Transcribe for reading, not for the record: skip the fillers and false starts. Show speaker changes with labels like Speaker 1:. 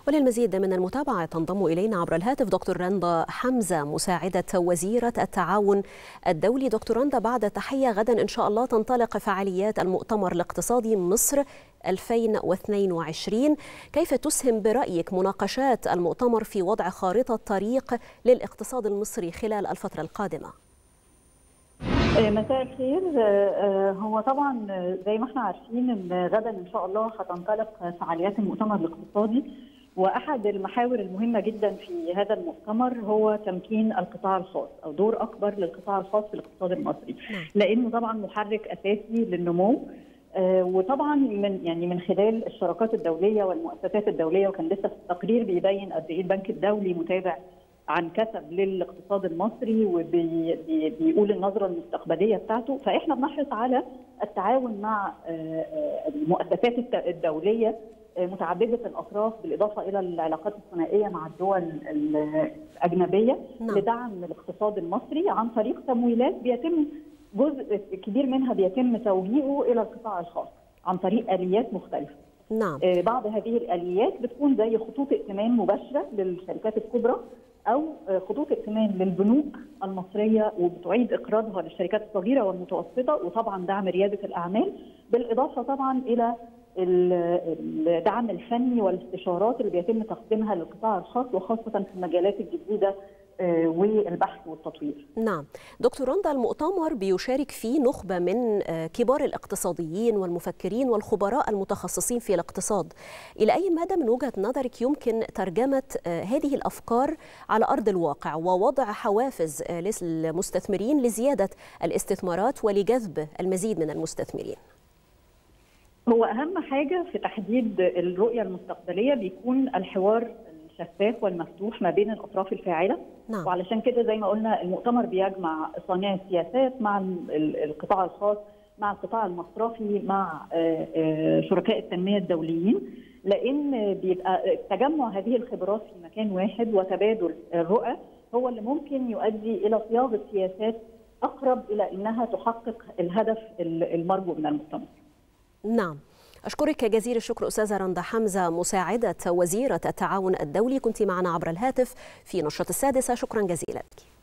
Speaker 1: وللمزيد من المتابعة تنضم إلينا عبر الهاتف دكتور رندا حمزة مساعدة وزيرة التعاون الدولي. دكتور رندا، بعد تحية، غدا إن شاء الله تنطلق فعاليات المؤتمر الاقتصادي مصر 2022. كيف تسهم برأيك مناقشات المؤتمر في وضع خارطة طريق للاقتصاد المصري خلال الفترة القادمة؟
Speaker 2: مساء الخير. هو طبعا زي ما احنا عارفين ان غدا ان شاء الله هتنطلق فعاليات المؤتمر الاقتصادي، واحد المحاور المهمه جدا في هذا المؤتمر هو تمكين القطاع الخاص او دور اكبر للقطاع الخاص في الاقتصاد المصري، لانه طبعا محرك اساسي للنمو. وطبعا من خلال الشراكات الدوليه والمؤسسات الدوليه، وكان لسه التقرير بيبين قد ايه البنك الدولي متابع عن كسب للاقتصاد المصري وبيقول النظره المستقبليه بتاعته. فاحنا بنحرص على التعاون مع المؤسسات الدوليه متعدده الاطراف، بالاضافه الى العلاقات الثنائيه مع الدول الاجنبيه لدعم الاقتصاد المصري عن طريق تمويلات بيتم جزء كبير منها بيتم توجيهه الى القطاع الخاص عن طريق اليات مختلفه.
Speaker 1: نعم.
Speaker 2: بعض هذه الاليات بتكون زي خطوط ائتمان مباشره للشركات الكبرى، أو خطوط ائتمان للبنوك المصرية وبتعيد إقراضها للشركات الصغيرة والمتوسطة، وطبعا دعم ريادة الأعمال، بالإضافة طبعا إلى الدعم الفني والاستشارات اللي بيتم تقديمها للقطاع الخاص، وخاصة في المجالات الجديدة والبحث والتطوير.
Speaker 1: نعم. دكتور رندا، المؤتمر بيشارك فيه نخبة من كبار الاقتصاديين والمفكرين والخبراء المتخصصين في الاقتصاد. إلى أي مدى من وجهة نظرك يمكن ترجمة هذه الأفكار على أرض الواقع ووضع حوافز للمستثمرين لزيادة الاستثمارات ولجذب المزيد من المستثمرين؟
Speaker 2: هو أهم حاجة في تحديد الرؤية المستقبلية بيكون الحوار الشفاف والمفتوح ما بين الأطراف الفاعلة. نعم. وعلشان كده زي ما قلنا المؤتمر بيجمع صانعي السياسات مع القطاع الخاص، مع القطاع المصرفي، مع شركاء التنمية الدوليين، لأن بيبقى تجمع هذه الخبرات في مكان واحد وتبادل الرؤى هو اللي ممكن يؤدي إلى صياغة سياسات أقرب إلى أنها تحقق الهدف المرجو من المؤتمر.
Speaker 1: نعم. أشكرك جزيل الشكر أستاذة رندا حمزة مساعدة وزيرة التعاون الدولي، كنت معنا عبر الهاتف في نشرة السادسة. شكرا جزيلا لك.